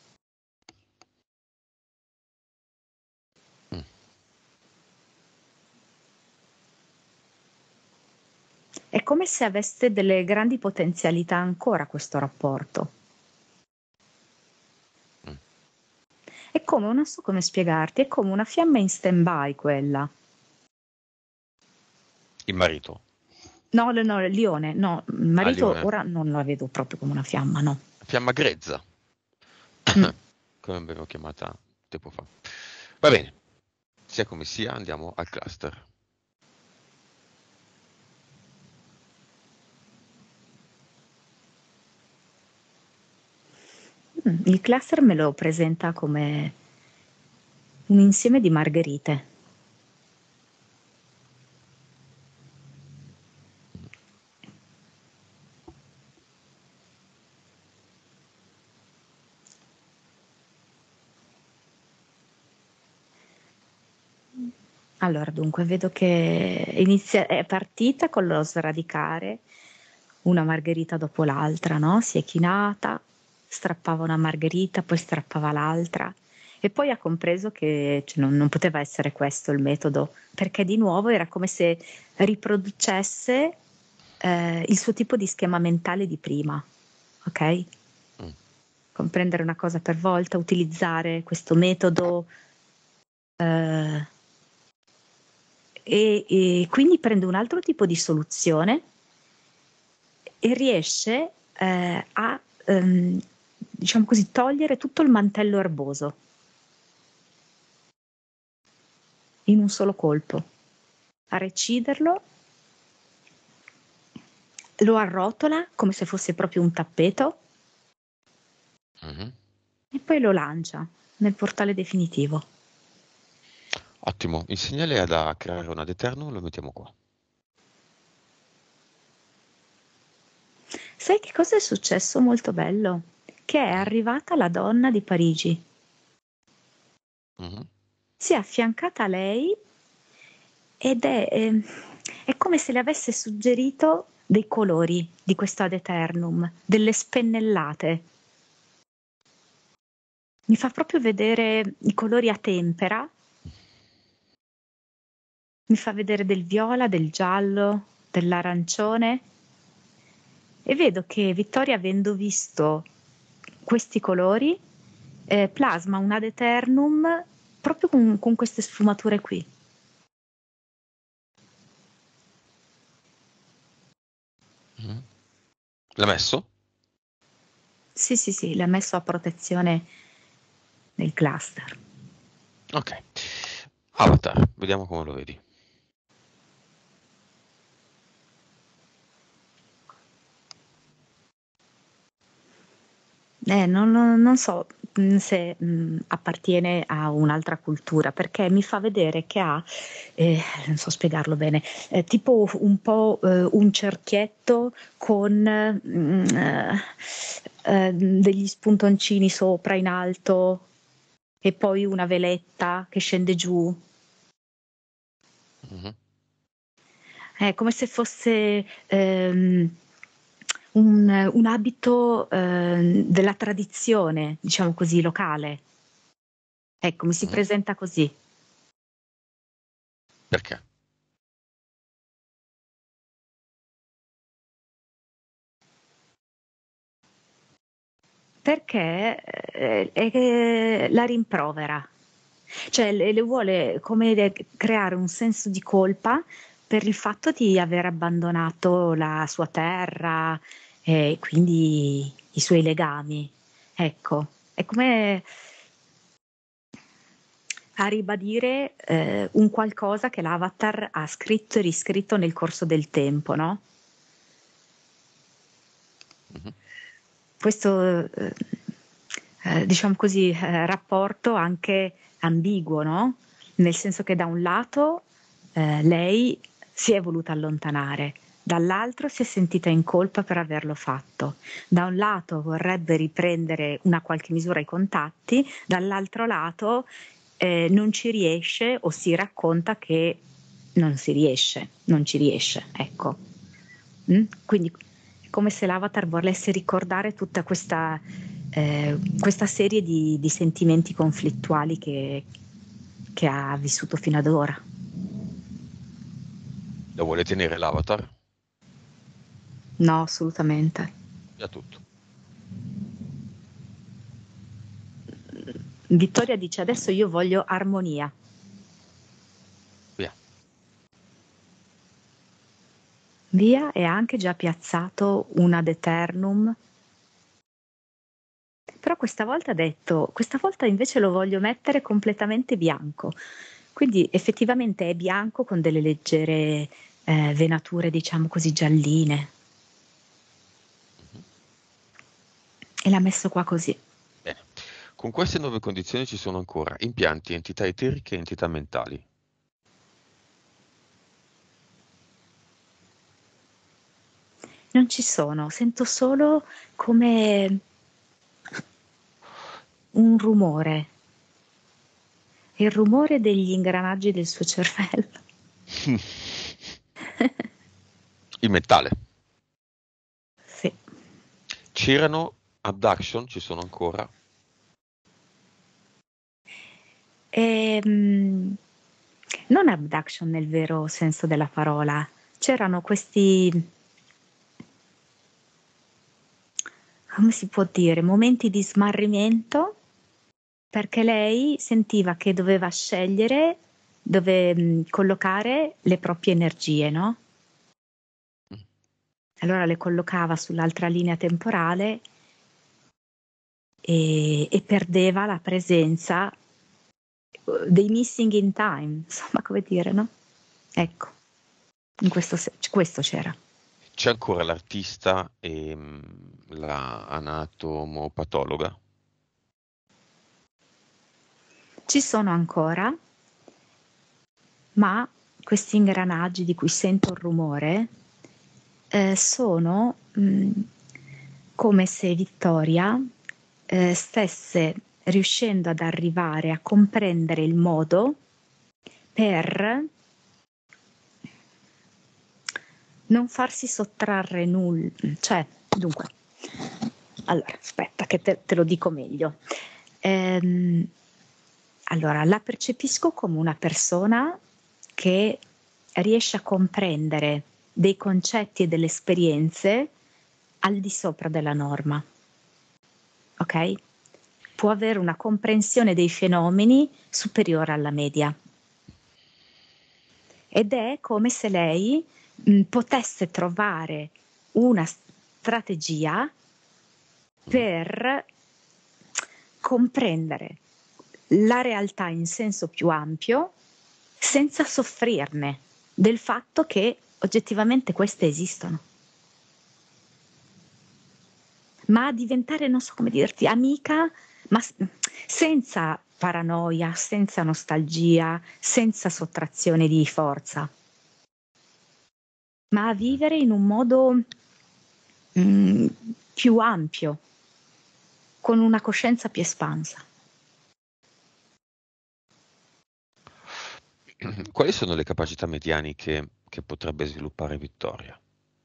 Speaker 1: Mm.
Speaker 2: È come se avesse delle grandi potenzialità ancora questo rapporto.
Speaker 1: Mm.
Speaker 2: È come, non so come spiegarti, è come una fiamma in stand-by quella.
Speaker 1: Il marito,
Speaker 2: No, no, no, il Lione, no, il
Speaker 1: a
Speaker 2: marito
Speaker 1: Lione,
Speaker 2: ora non la vedo proprio come una fiamma, no.
Speaker 1: fiamma grezza,
Speaker 2: Mm.
Speaker 1: come abbiamo chiamata tempo fa. Va bene, sia come sia, andiamo al cluster.
Speaker 2: Mm, il cluster me lo presenta come un insieme di margherite. Allora, dunque, vedo che inizia, è partita con lo sradicare una margherita dopo l'altra, no? Si è chinata, strappava una margherita, poi strappava l'altra e poi ha compreso che cioè, non, non poteva essere questo il metodo, perché di nuovo era come se riproducesse eh, il suo tipo di schema mentale di prima, ok?
Speaker 1: Mm.
Speaker 2: Comprendere una cosa per volta, utilizzare questo metodo. eh, e, e quindi prende un altro tipo di soluzione e riesce eh, a, ehm, diciamo così, togliere tutto il mantello erboso in un solo colpo, a reciderlo, lo arrotola come se fosse proprio un tappeto
Speaker 1: Mhm.
Speaker 2: e poi lo lancia nel portale definitivo.
Speaker 1: Ottimo, insegnale ad a creare un ad eternum, lo mettiamo qua.
Speaker 2: Sai che cosa è successo molto bello? Che è
Speaker 1: Mhm.
Speaker 2: arrivata la donna di Parigi,
Speaker 1: Mhm.
Speaker 2: si è affiancata a lei ed è, ehm, è come se le avesse suggerito dei colori di questo ad eternum, delle spennellate. Mi fa proprio vedere i colori a tempera, mi fa vedere del viola, del giallo, dell'arancione e vedo che Vittoria, avendo visto questi colori, eh, plasma un ad eternum proprio con, con queste sfumature qui.
Speaker 1: Mhm. L'ha messo?
Speaker 2: Sì, sì, sì, l'ha messo a protezione del cluster.
Speaker 1: Ok. Avatar, vediamo come lo vedi.
Speaker 2: Eh, non, non- non so mh, se mh, appartiene a un'altra cultura, perché mi fa vedere che ha, eh, non so spiegarlo bene, eh, tipo un po' eh, un cerchietto con mh, eh, eh, degli spuntoncini sopra in alto e poi una veletta che scende giù.
Speaker 1: Mhm.
Speaker 2: È come se fosse ehm, un, un abito ehm, della tradizione, diciamo così, locale. Ecco, mi si
Speaker 1: Mhm.
Speaker 2: presenta così.
Speaker 1: Perché?
Speaker 2: Perché eh, eh, la rimprovera, cioè le, le vuole come de- creare un senso di colpa per il fatto di aver abbandonato la sua terra e quindi i suoi legami. Ecco, è come a ribadire eh, un qualcosa che l'avatar ha scritto e riscritto nel corso del tempo, no?
Speaker 1: Mhm.
Speaker 2: Questo, eh, eh, diciamo così, eh, rapporto anche ambiguo, no? Nel senso che da un lato eh, lei si è voluta allontanare, dall'altro si è sentita in colpa per averlo fatto. Da un lato vorrebbe riprendere una qualche misura i contatti, dall'altro lato eh, non ci riesce o si racconta che non si riesce, non ci riesce, ecco. Mm? Quindi è come se l'avatar volesse ricordare tutta questa, eh, questa serie di, di sentimenti conflittuali che, che ha vissuto fino ad ora.
Speaker 1: Lo vuole tenere l'avatar?
Speaker 2: No, assolutamente.
Speaker 1: Già tutto.
Speaker 2: Vittoria dice adesso io voglio armonia.
Speaker 1: Via.
Speaker 2: Via, e ha anche già piazzato un ad eternum. Però questa volta ha detto, questa volta invece lo voglio mettere completamente bianco. Quindi effettivamente è bianco con delle leggere eh, venature, diciamo così, gialline.
Speaker 1: Mhm.
Speaker 2: E l'ha messo qua così.
Speaker 1: Bene. Con queste nuove condizioni ci sono ancora impianti, entità eteriche e entità mentali.
Speaker 2: Non ci sono, sento solo come un rumore, Il rumore degli ingranaggi del suo cervello.
Speaker 1: Il metallo.
Speaker 2: Sì.
Speaker 1: C'erano abduction, ci sono ancora?
Speaker 2: Ehm, non abduction nel vero senso della parola. C'erano questi, come si può dire, momenti di smarrimento, perché lei sentiva che doveva scegliere dove mh, collocare le proprie energie, no? Allora le collocava sull'altra linea temporale e, e perdeva la presenza eh, dei missing in time, insomma, come dire, no? Ecco, in questo, se- questo c'era.
Speaker 1: C'è ancora l'artista e mm, la anatomopatologa?
Speaker 2: Ci sono ancora, ma questi ingranaggi di cui sento il rumore eh, sono mh, come se Vittoria eh, stesse riuscendo ad arrivare a comprendere il modo per non farsi sottrarre nulla, cioè, dunque, allora, aspetta che te, te lo dico meglio. Ehm, allora, la percepisco come una persona che riesce a comprendere dei concetti e delle esperienze al di sopra della norma, ok? Può avere una comprensione dei fenomeni superiore alla media. Ed è come se lei mh, potesse trovare una strategia per comprendere la realtà in senso più ampio senza soffrirne del fatto che oggettivamente queste esistono. Ma diventare, non so come dirti, amica, ma s- senza paranoia, senza nostalgia, senza sottrazione di forza, ma a vivere in un modo mm, più ampio, con una coscienza più espansa.
Speaker 1: Quali sono le capacità medianiche che potrebbe sviluppare Vittoria?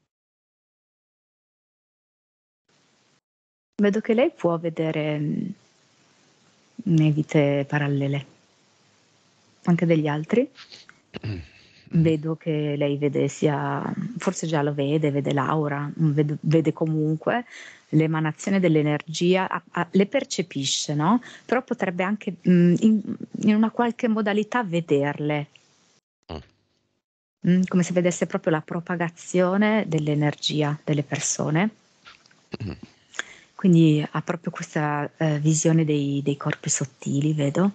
Speaker 2: Vedo che lei può vedere mm, le vite parallele, anche degli altri. Vedo che lei vede sia, forse già lo vede, vede l'aura, vede, vede comunque l'emanazione dell'energia, a- a- le percepisce, no? Però potrebbe anche mh, in, in una qualche modalità vederle,
Speaker 1: Mm.
Speaker 2: mh, come se vedesse proprio la propagazione dell'energia delle persone. Quindi ha proprio questa eh, visione dei, dei corpi sottili, vedo.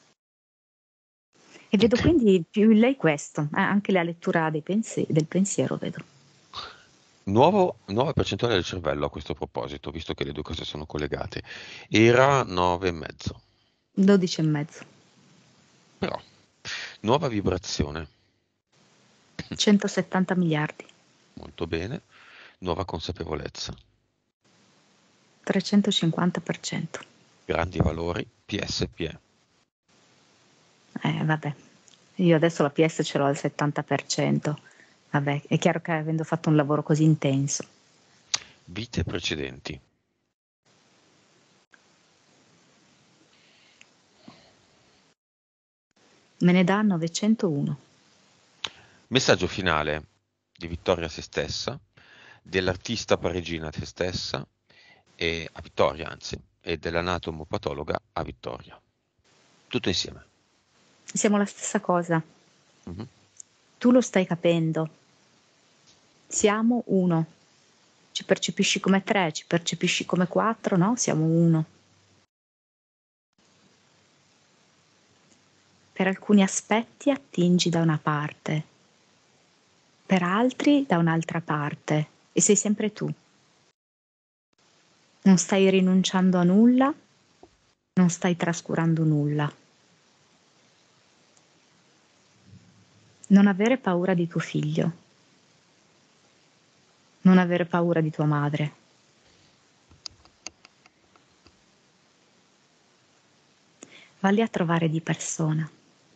Speaker 2: E vedo
Speaker 1: Ok.
Speaker 2: quindi più in lei questo, eh, anche la lettura dei pensi- del pensiero, vedo.
Speaker 1: Nuovo- nuova percentuale del cervello a questo proposito, visto che le due cose sono collegate. Era nove e mezzo,
Speaker 2: dodici e mezzo.
Speaker 1: però nuova vibrazione,
Speaker 2: centosettanta miliardi,
Speaker 1: molto bene. Nuova consapevolezza,
Speaker 2: trecentocinquanta per cento.
Speaker 1: grandi valori, P S P E.
Speaker 2: Eh, vabbè, io adesso la P S ce l'ho al settanta per cento. Vabbè, è chiaro che avendo fatto un lavoro così intenso.
Speaker 1: Vite precedenti.
Speaker 2: Me ne dà novecentouno.
Speaker 1: Messaggio finale di Vittoria a se stessa, dell'artista parigina a se stessa, e a Vittoria anzi, e dell'anatomopatologa a Vittoria. Tutto insieme.
Speaker 2: Siamo la stessa cosa.
Speaker 1: Mhm.
Speaker 2: Tu lo stai capendo. Siamo uno. Ci percepisci come tre, ci percepisci come quattro, no? Siamo uno. Per alcuni aspetti attingi da una parte, per altri da un'altra parte, e sei sempre tu. Non stai rinunciando a nulla, non stai trascurando nulla. Non avere paura di tuo figlio, non avere paura di tua madre. valli a trovare di persona.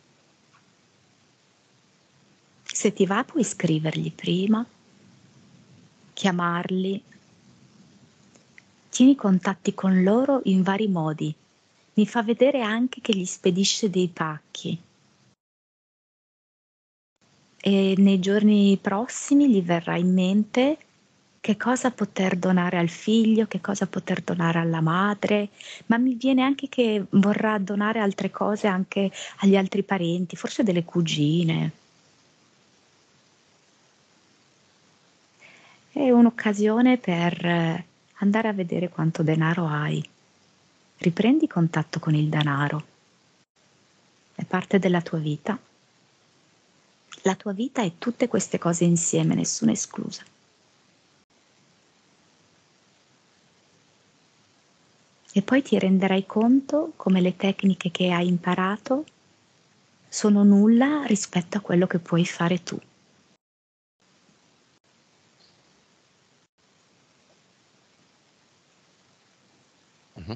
Speaker 2: Se ti va puoi scrivergli prima, chiamarli, tieni contatti con loro in vari modi. Mi fa vedere anche che gli spedisce dei pacchi. E nei giorni prossimi gli verrà in mente che cosa poter donare al figlio, che cosa poter donare alla madre, ma mi viene anche che vorrà donare altre cose anche agli altri parenti, forse delle cugine. È un'occasione per eh, andare a vedere quanto denaro hai. Riprendi contatto con il denaro. È parte della tua vita. La tua vita è tutte queste cose insieme, nessuna esclusa. E poi ti renderai conto come le tecniche che hai imparato sono nulla rispetto a quello che puoi fare tu.
Speaker 1: Mhm.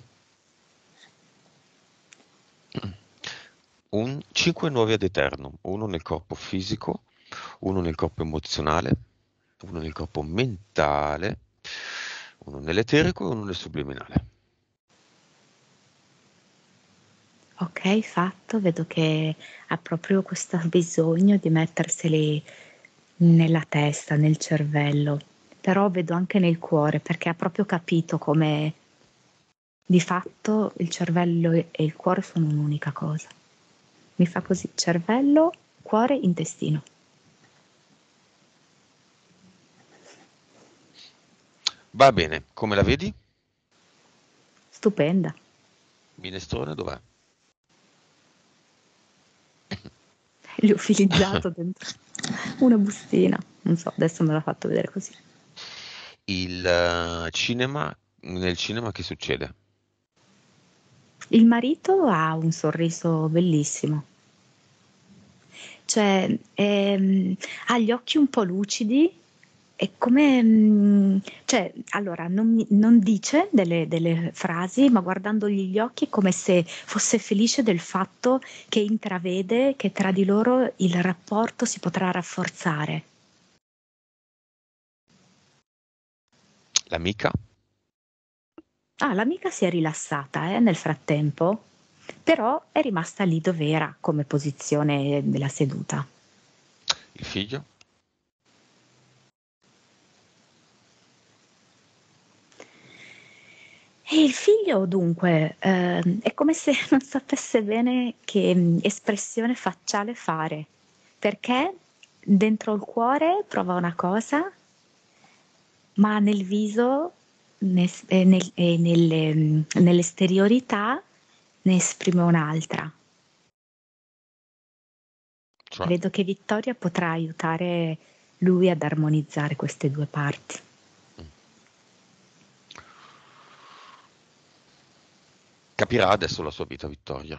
Speaker 1: Un cinque nuovi ad eternum, uno nel corpo fisico, uno nel corpo emozionale, uno nel corpo mentale, uno nell'eterico e uno nel subliminale.
Speaker 2: Ok, fatto, vedo che ha proprio questo bisogno di metterseli nella testa, nel cervello, però vedo anche nel cuore perché ha proprio capito come di fatto il cervello e il cuore sono un'unica cosa. Mi fa così, cervello, cuore, intestino.
Speaker 1: Va bene, come la vedi?
Speaker 2: Stupenda.
Speaker 1: Minestrone dov'è?
Speaker 2: Liofilizzato dentro una bustina. Non so, adesso me l'ha fatto vedere così.
Speaker 1: Il eh, cinema, nel cinema che succede?
Speaker 2: Il marito ha un sorriso bellissimo. Cioè, ehm, ha gli occhi un po' lucidi, è come, mm, cioè, allora, non, mi- non dice delle, delle frasi, ma guardandogli gli occhi è come se fosse felice del fatto che intravede che tra di loro il rapporto si potrà rafforzare.
Speaker 1: L'amica?
Speaker 2: Ah, l'amica si è rilassata, eh, nel frattempo, però è rimasta lì dove era come posizione della seduta.
Speaker 1: Il figlio?
Speaker 2: E il figlio dunque, ehm, è come se non sapesse bene che mh, espressione facciale fare, perché dentro il cuore prova una cosa, ma nel viso ne es- e nel- e nelle- mh, nell'esteriorità ne esprime un'altra.
Speaker 1: Cioè,
Speaker 2: Vedo che Vittoria potrà aiutare lui ad armonizzare queste due parti.
Speaker 1: mm. Capirà adesso la sua vita, Vittoria.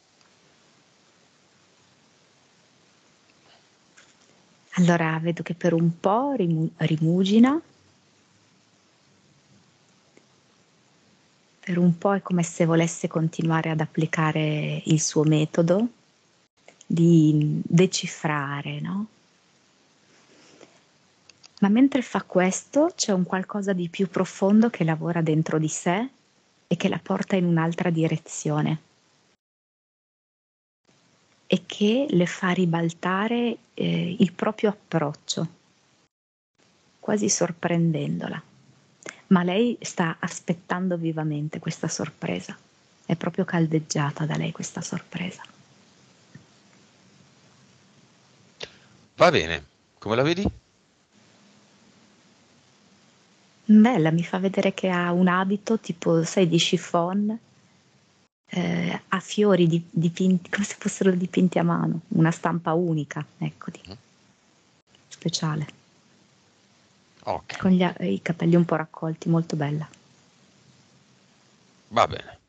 Speaker 2: Allora vedo che per un po' rimu- rimugina. Per un po' è come se volesse continuare ad applicare il suo metodo di decifrare, no? Ma mentre fa questo c'è un qualcosa di più profondo che lavora dentro di sé e che la porta in un'altra direzione e che le fa ribaltare eh, il proprio approccio, quasi sorprendendola. Ma lei sta aspettando vivamente questa sorpresa. È proprio caldeggiata da lei questa sorpresa.
Speaker 1: Va bene, come la vedi?
Speaker 2: Bella, mi fa vedere che ha un abito tipo, sai, di chiffon, eh, a fiori di- dipinti, come se fossero dipinti a mano, una stampa unica, ecco, di-
Speaker 1: Mhm.
Speaker 2: speciale,
Speaker 1: Ok,
Speaker 2: con gli a- i capelli un po' raccolti, molto bella.
Speaker 1: va bene.